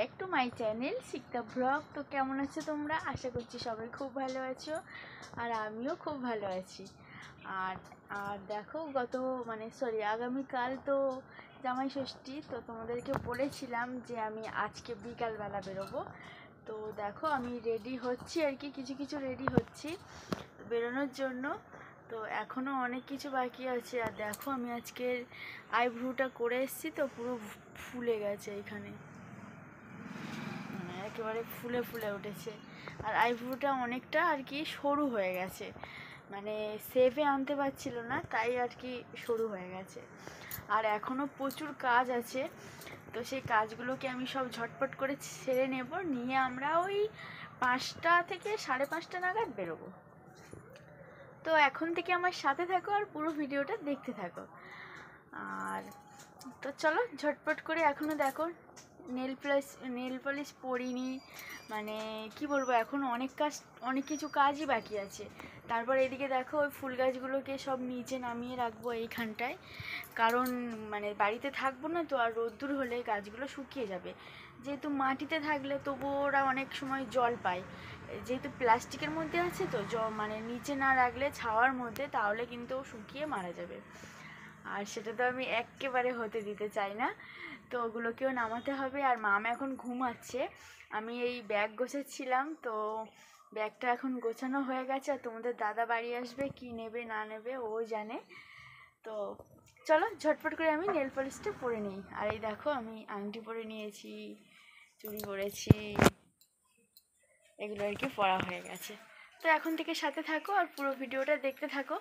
Back to my channel Shiksha blog. তো কেমন আছো তোমরা? আশা করছি সবাই খুব ভালো আছো, আর আমিও খুব ভালো আছি। আর আর দেখো আগামীকাল তো জামাই ষষ্ঠী। তো তোমাদেরকে বলেছিলাম যে আমি আজকে বিকালবেলা বেরোবো। তো দেখো আমি রেডি হচ্ছি আর কি, কিছু কিছু রেডি হচ্ছি বেরোনোর জন্য। তো এখনও অনেক কিছু বাকি আছে। আর দেখো আমি আজকের আইব্রোটা করে এসেছি, তো পুরো ফুলে গেছে, এখানে একেবারে ফুলে ফুলে উঠেছে। আর আইব্রোটা অনেকটা আর কি সরু হয়ে গেছে, মানে শেপে আনতে পারছিল না, তাই আর কি সরু হয়ে গেছে। আর এখনও প্রচুর কাজ আছে, তো সেই কাজগুলোকে আমি সব ঝটপট করে ছেড়ে নেব, নিয়ে আমরা ওই 5টা থেকে 5:30 নাগাদ বেরোবো। তো এখন থেকে আমার সাথে থাকো আর পুরো ভিডিওটা দেখতে থাকো। আর তো চলো ঝটপট করে, এখনও দেখো নেল পলিশ পরিনি, মানে কি বলবো, এখন অনেক কিছু কাজই বাকি আছে। তারপর এদিকে দেখো ওই ফুল গাছগুলোকে সব নিচে নামিয়ে রাখবো এইখানটায়, কারণ মানে বাড়িতে থাকবো না তো, আর রোদ্দুর হলে গাছগুলো শুকিয়ে যাবে। যেহেতু মাটিতে থাকলে তবুও ওরা অনেক সময় জল পায়, যেহেতু প্লাস্টিকের মধ্যে আছে তো মানে নিচে না রাখলে ছাওয়ার মধ্যে, তাহলে কিন্তু শুকিয়ে মারা যাবে। আর সেটা তো আমি একেবারে হতে দিতে চাই না, তো ওগুলোকেও নামাতে হবে। আর মামা এখন ঘুমাচ্ছে, আমি এই ব্যাগ গোছাচ্ছিলাম, তো ব্যাগটা এখন গোছানো হয়ে গেছে। আর তোমাদের দাদা বাড়ি আসবে, কি নেবে না নেবে ও জানে। তো চলো ঝটপট করে আমি নেল পলিশটা পরে নিই। আর এই দেখো আমি আংটি পরে নিয়েছি, চুড়ি পরেছি, এগুলো আর কি পরা হয়ে গেছে। তো এখন থেকে সাথে থাকো আর পুরো ভিডিওটা দেখতে থাকো।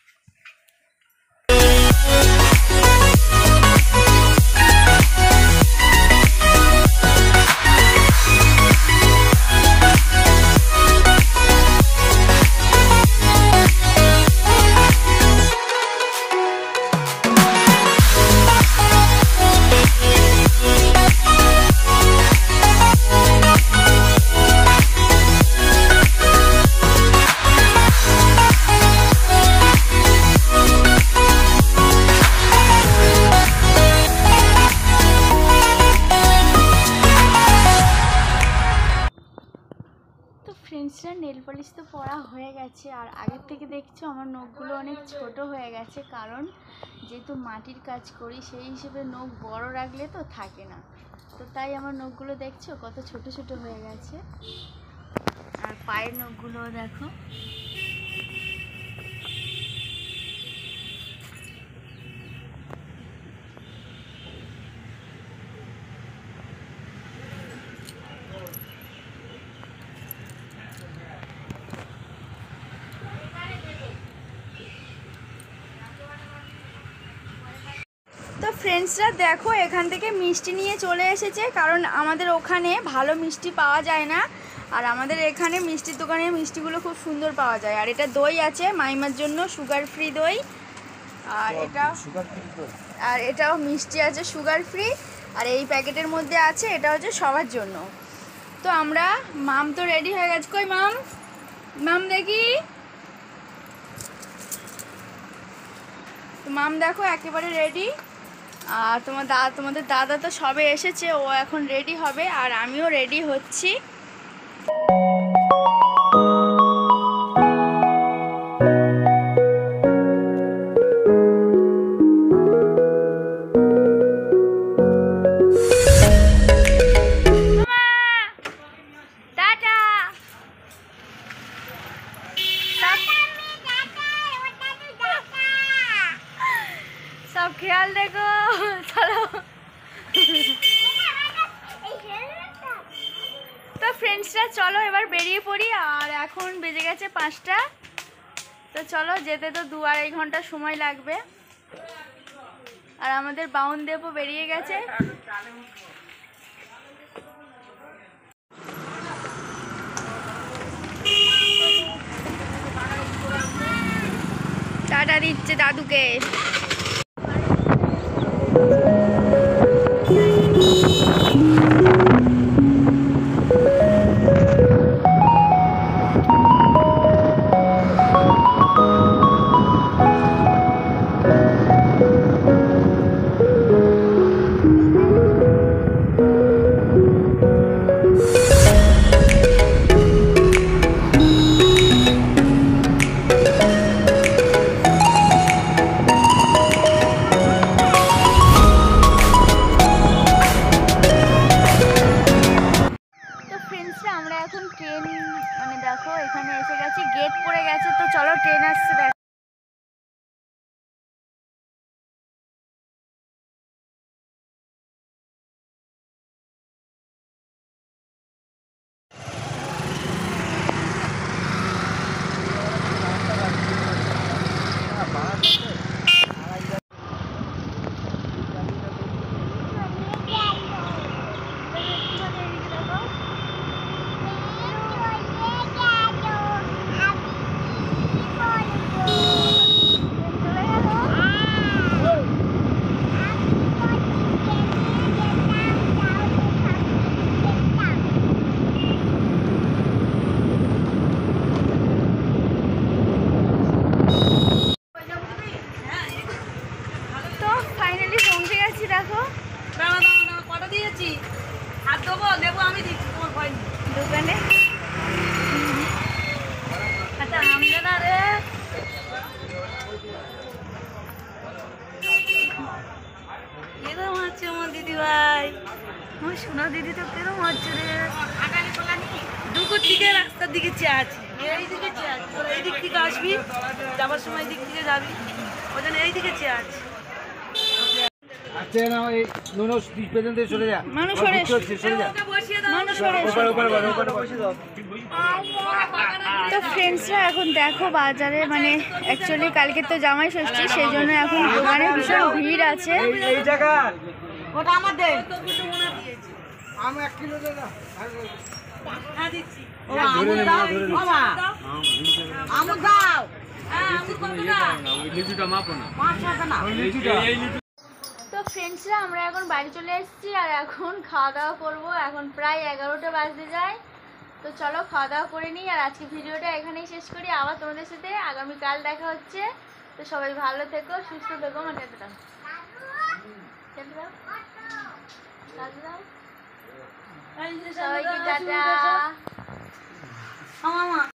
ফ্রেন্ডসরা নেল পলিশ তো পরা হয়ে গেছে, আর আগের থেকে দেখছো আমার নখগুলো অনেক ছোট হয়ে গেছে, কারণ যেহেতু মাটির কাজ করি সেই হিসেবে নখ বড় রাখলে তো থাকে না, তো তাই আমার নখগুলো দেখছো কত ছোট ছোট হয়ে গেছে। আর পায়ের নখগুলো দেখো। তো ফ্রেন্ডসরা দেখো এখান থেকে মিষ্টি নিয়ে চলে এসেছে, কারণ আমাদের ওখানে ভালো মিষ্টি পাওয়া যায় না, আর আমাদের এখানে মিষ্টির দোকানে মিষ্টিগুলো খুব সুন্দর পাওয়া যায়। আর এটা দই আছে মাইমার জন্য, সুগার ফ্রি দই। আর এটাও মিষ্টি আছে সুগার ফ্রি। আর এই প্যাকেটের মধ্যে আছে, এটা হচ্ছে সবার জন্য। তো আমরা মাম তো রেডি হয়ে গেছে, কই মাম দেখি। তো মাম দেখো একেবারে রেডি। আর তোমাদের দাদা তো সবে এসেছে, ও এখন রেডি হবে, আর আমিও রেডি হচ্ছি। সব খেয়াল দেখো, চলো। তো ফ্রেন্ডসরা চলো এবার বেরিয়ে পড়ি। আর এখন বেজে গেছে 5টা, তো চলো, যেতে তো 2-2.5 ঘন্টা সময় লাগবে। আর আমাদের বাউনদেবও বেরিয়ে গেছে। টাটা দিচ্ছে দাদুকে। দিচ্ছি, আর দেবো নেবো আমি দিচ্ছি, তোমার ভয় নেই। দোকানে আচ্ছা আমদে না রে, এরকম হচ্ছে আমার দিদি ভাই, আমার সোনা দিদি তো কেরম হচ্ছে রে। দুপুর দিকে রাস্তার দিকে চেয়ে আছি, এই দিকে চেয়ে আছি, তোরা এই দিক থেকে আসবি, যাবার সময় এই দিক থেকে যাবি, ওই জন্য এই দিকে চেয়ে আছি। আচ্ছা না এই নুনো স্পিচ পেছন থেকে সরে যা মানুষ সরে সরে যা ওকে বসিয়ে দাও, মানুষ সরে ওপারে বসে দাও তো ফ্রেন্ডসরা এখন দেখো বাজারে মানে অ্যাকচুয়ালি কালকে তো জামাই ষষ্ঠী, সেই জন্য এখন দোকানে ভীষণ ভিড় আছে। এই জায়গা ওটা আমাদের তো কিছু মনে দিয়েছি, আম 1 কিলো দে না হ্যাঁ দিচ্ছি, ধরে নে ধরে নে আমুদ দাও, হ্যাঁ আমুদ কত দাও, ওই লিচুটা মাপো না 5 টাকা না, ওই লিচুটা এই লিচু তো ফ্রেন্ডসরা আমরা এখন বাড়ি চলে এসেছি আর এখন খাওয়া দাওয়া করবো। এখন প্রায় 11টা বাজতে যায়, তো চলো খাওয়া দাওয়া করে নিই আর আজকে ভিডিওটা এখানেই শেষ করি। আবার তোমাদের সাথে আগামীকাল দেখা হচ্ছে। তো সবাই ভালো থেকো, সুস্থ থেকো। মানে দাও সবাইকে টাটা। মামা